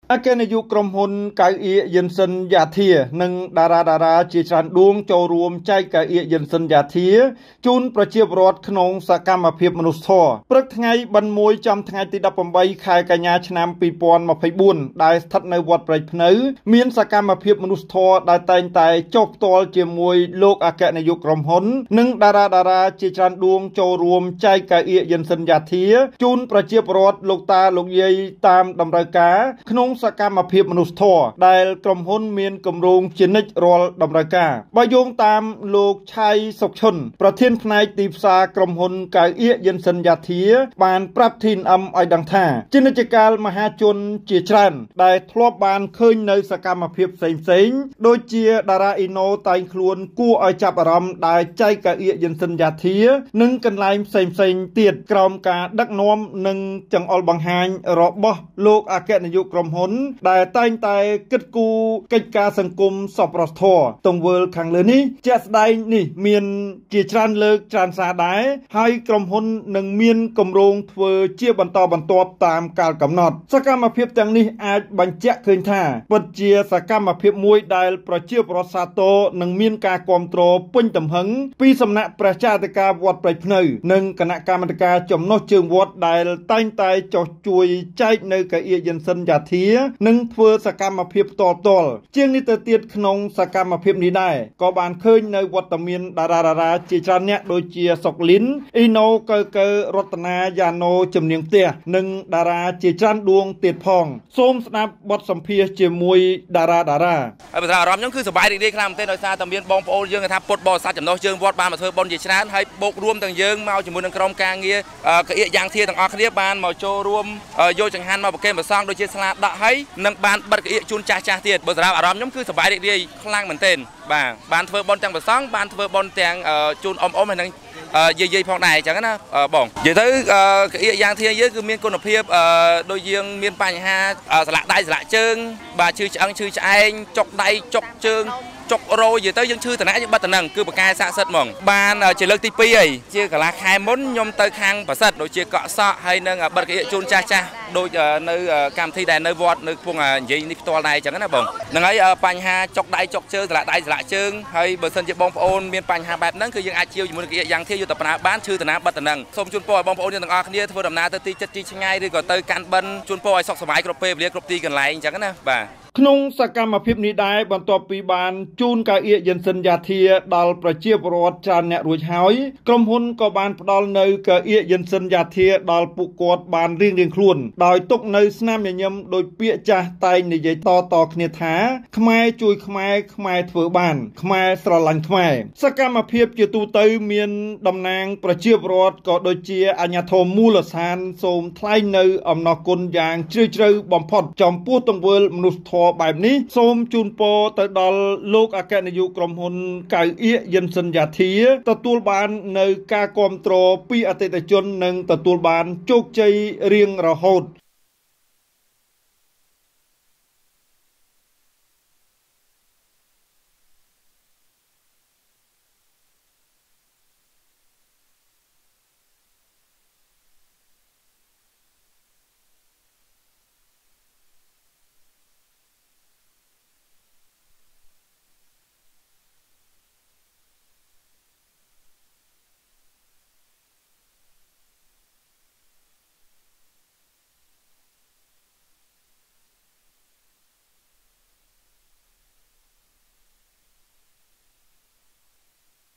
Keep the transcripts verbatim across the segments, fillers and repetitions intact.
អគ្គនាយកក្រុមហ៊ុនកៅអៀយិនសិនយ៉ាធានិងតារាតារាជាច្រើនដួងចូលរួមចែកកៅអៀយិនសិនយ៉ាធាជូនប្រជាពលរដ្ឋក្នុងសកម្មភាពមនុស្សធម៌ព្រឹកថ្ងៃបិណ្ឌមួយចំថ្ងៃទីដប់ប្រាំបីខែកញ្ញាឆ្នាំពីរពាន់ម្ភៃបួនដែលស្ថិតនៅវត្តព្រៃភ្នៅមានសកម្មភាពមនុស្សធម៌ដែលតែងតែចុះផ្ទាល់ជាមួយលោកអគ្គនាយកក្រុមហ៊ុននិងតារាតារាជាច្រើនដួងចូលរួមចែកកៅអៀយិនសិនយ៉ាធាជូនប្រជាពលរដ្ឋលោកតាលោកយាយតាមតម្រូវការក្នុងសកម្មភាពមនុស្សធម៌ដែលក្រុមហ៊ុនមានគម្រោងជានិច្ចរាល់តម្រូវការបើយោងតាមលោកឆៃសុកឈុនប្រធានផ្នែកទីផ្សារក្រុមហ៊ុនកៅអៀយិនសិនយ៉ាធាបានប្រាប់ ធី អេន អឹម ឲ្យដឹងថាជានិច្ចកាលមហាជនជាច្រើនដែលធ្លាប់បានឃើញនៅសកម្មភាពផ្សេងៗដូចជាតារាអ៊ីណូតែងខ្លួនគួរឲ្យចាប់អារម្មណ៍ដែលចែកកៅអៀយិនសិនយ៉ាធានិងកន្លែងផ្សេងៗទៀតក្រោមការដឹកនាំនិងចង្អុលបង្ហាញរបស់លោកអគ្គនាយកក្រុមហ៊ុនដែលតែងតែគិតគូរកិច្ចការសង្គមសប្បុរសធម៌ទង្វើខាងលើនេះជាក់ស្ដែងនេះមានជាច្រើនលើកច្រើនសារដែរហើយក្រុមហ៊ុននឹងមានគម្រោងធ្វើជាបន្តបន្ទាប់តាមកាលកំណត់សកម្មភាពទាំងនេះអាចបញ្ជាក់ឃើញថាពិតជាសកម្មភាពមួយដែលប្រជាពលរដ្ឋសាទរនិងមានការគាំទ្រពេញទំហឹងពីសំណាក់ព្រះចៅអធិការវត្តព្រៃភ្នៅនិងគណៈកម្មាធិការចំណុះជើងវត្តដែលតែងតែចុះជួយចែកនៅកៅអៀយិនសិនយ៉ាធានិងធ្វើសកម្មភាពផ្ទាល់ផ្ទាល់ជាងនេះទៅទៀតក្នុងសកម្មភាពនេះដែរក៏បានឃើញនៅវត្តមានតារាតារាជាច្រើនអ្នកដូចជាសុកលីនអ៊ីណូកើកើរតនាយ៉ាណូជំនាងផ្ទះនិងតារាជាច្រើនដួងទៀតផងសូមស្ដាប់បទសម្ភាសន៍ជាមួយតារាតារាហើយបើថាអារម្មណ៍ខ្ញុំគឺសប្បាយរីករាយខ្លាំងមែនទែនដោយសារតែមានបងប្អូនយើងថាពុតបរិស័ទចំណុះជើងវត្តបានមកធ្វើបុណ្យជាច្រើនហើយបូករួមទាំងយើងមកជាមួយនឹងក្រុមការងារកៅអៀយ៉ាងធាទាំងអស់គ្នាបានមកចូលរួមយកចង្ហាន់មកប្រគេនព្រះសង្ឃដូចជាស្លាដាក់ហើយនឹងបានបិទកៅអៀជូនចាស់ចាស់ទៀតបើសម្រាប់អារម្មណ៍ខ្ញុំគឺសប្បាយរីករាយខ្លាំងមែនទែនបាទបានធ្វើបុណ្យទាំងព្រះសង្ឃបានធ្វើបុណ្យទាំងជូនអ៊ំអ៊ំហើយនឹងយាយយាយផងដែរអញ្ចឹងណាបងនិយាយទៅកៅអៀយ៉ាងធាយើងគឺមានគុណភាពដូចយើងមានបញ្ហាស្លាកដៃស្លាកជើងបាទឈឺឆ្អឹងឈឺឆ្អែងចុកដៃចុកជើងចុករោយទៅយើងឈឺតំណាក់យើងបាត់តំណឹងគឺបកាយស័ក្តិសិទ្ធិហ្មងបានជាលើកទីពីរហើយជាកន្លះខែមុនខ្ញុំទៅខាងប្រសិទ្ធដូចជាកក់សក់ហើយនឹងបិទកៅអៀជូនចាស់ចាស់ដូចនៅកម្មវិធីដែលនៅវត្តនៅកំពង់និយាយនេះផ្ទាល់ដែរអញ្ចឹងណាបងហ្នឹងហើយបញ្ហាចុកដៃចុកជើងស្លាកដៃស្លាកជើងហើយបើសិនជាបងប្អូនមានបញ្ហាបែបហ្នឹងគឺយើងអាចជាវជាមួយនឹងកៅអៀយ៉ាងធាយុទ្ធប្រើបានឈឺតំណាក់បាត់តំណឹងសូមជូនពរឲ្យបងប្អូនទាំងអស់គ្នាធ្វើដំណើរទៅទីចិត្តទីឆ្ងាយឬក៏ទៅកាន់បិណ្ឌជូនពរឲ្យសុខសប្បាយគ្រប់ពេលវេលាគ្រប់ទីកន្លែងអញ្ចឹងណាបាទក្នុងសកម្មភាពនេះដែរបន្ទាប់ពីបានជូនកៅអៀយិនសិនយ៉ាធាដល់ប្រជាពលរដ្ឋច្រើនអ្នករួចហើយក្រុមហ៊ុនក៏បានផ្ដល់នៅកៅអៀយិនសិនយ៉ាធាដល់ពួកគាត់បានរៀងរៀងខ្លួនដោយទុកនៅស្នាមញញឹមដោយពាក្យចាស់តែងនិយាយតតគ្នាថាខ្មែរជួយខ្មែរខ្មែរធ្វើបានខ្មែរស្រឡាញ់ខ្មែរសកម្មភាពជាទូទៅមានតំណាងប្រជាពលរដ្ឋក៏ដូចជាអាជ្ញាធរមូលដ្ឋានសូមថ្លែងនៅអំណរគុណយ៉ាងជ្រាលជ្រៅបំផុតចំពោះទង្វើមនុស្សធម៌បែបនេះសូមជូនពរទៅដល់លោកអគ្គនាយកក្រុមហ៊ុនកៅអៀយិនសិនយ៉ាធាទទួលបាននៅការគាំទ្រពីអតិថិជននិងទទួលបានជោគជ័យរៀងរហូត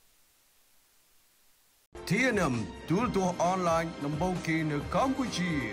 ធី អេន អឹម ទូរទស្សន៍អនឡាញដំបូងគេនៅកម្ពុជា